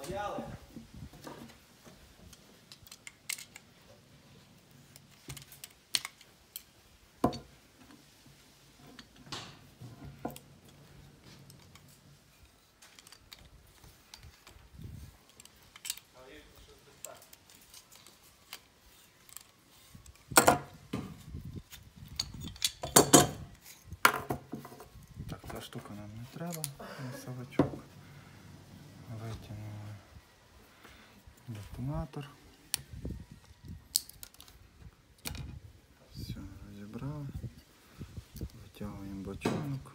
Ця штука нам не треба, носовичок. Витягнули детонатор. Все, розібрали. Витягуємо бочонок.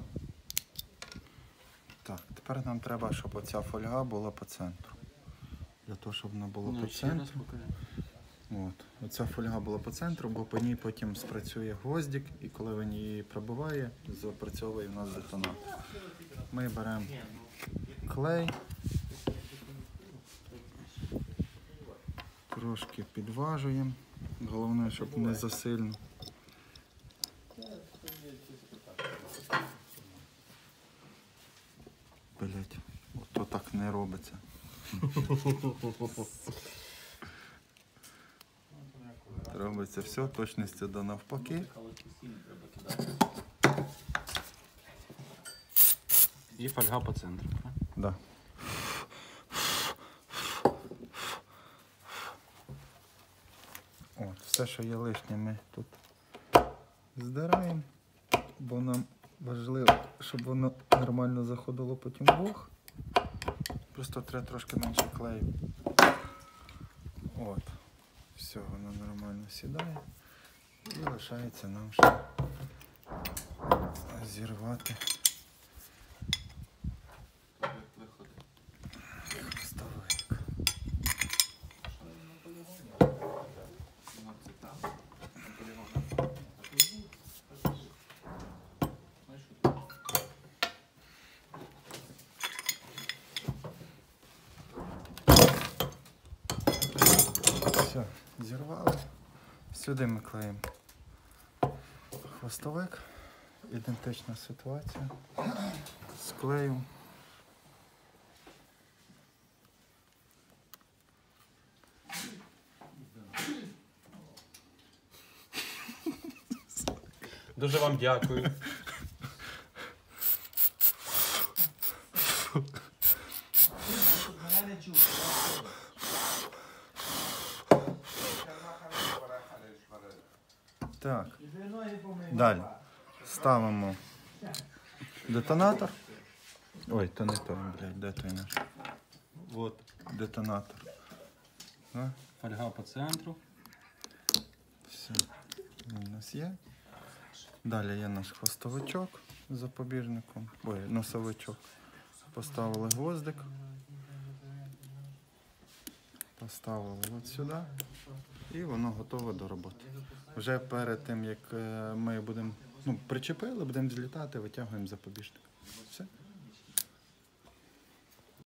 Так, тепер нам треба, щоб оця фольга була по центру. Для того, щоб вона була по центру. Оця фольга була по центру, бо по ній потім спрацює гвоздик, і коли він її пробиває, запрацьовує в нас детонатор. Ми беремо клей, трошки підважуємо, головне, щоб не засильно. Блять, ото так не робиться. Робиться все, точністю до навпаки. І фольга по центру. Да. От, все, що є лишнє, ми тут здираємо, бо нам важливо, щоб воно нормально заходило потім в вог. Просто треба трошки менше клею. От. Все, воно нормально сідає. І лишається нам ще зірвати хвостовик. Все, зірвали. Сюди ми клеїмо хвостовик. Ідентична ситуація. Склею. Дуже вам дякую. Так, далі ставимо детонатор. Ой, то не той, блядь, де той наш? От детонатор. А? Фольга по центру. Все, він у нас є. Далі є наш хвостовичок з запобіжником. Ой, носовичок. Поставили гвоздик. Поставили от сюди. І воно готове до роботи. Вже перед тим, як ми будемо причепили, будемо злітати, витягуємо запобіжник. Все.